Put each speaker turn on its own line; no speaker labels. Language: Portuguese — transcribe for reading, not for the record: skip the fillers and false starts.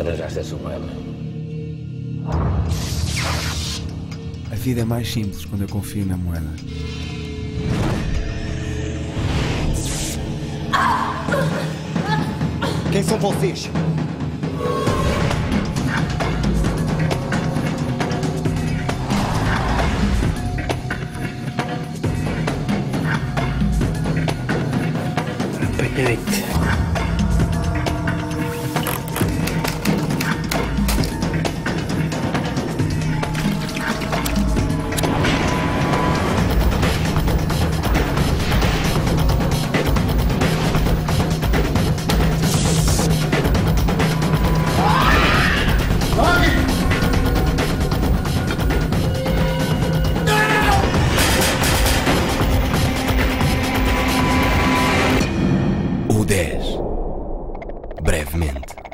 arranjaste essa moeda?
A vida é mais simples quando eu confio na moeda.
Quem são vocês?
Apanhei-te.
O 10. Brevemente.